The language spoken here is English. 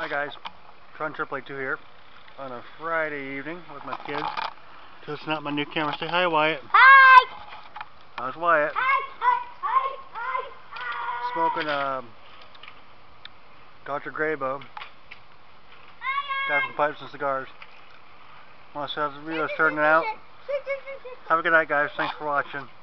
guys, Tron Triple 2 here on a Friday evening with my kids, testing out my new camera. Say hi, Wyatt. Hi! How's Wyatt? Hi! Smoking a Dr. Graybo, guy from Pipes and Cigars. Want to see how the video's turning out? Have a good night, guys. Thanks for watching.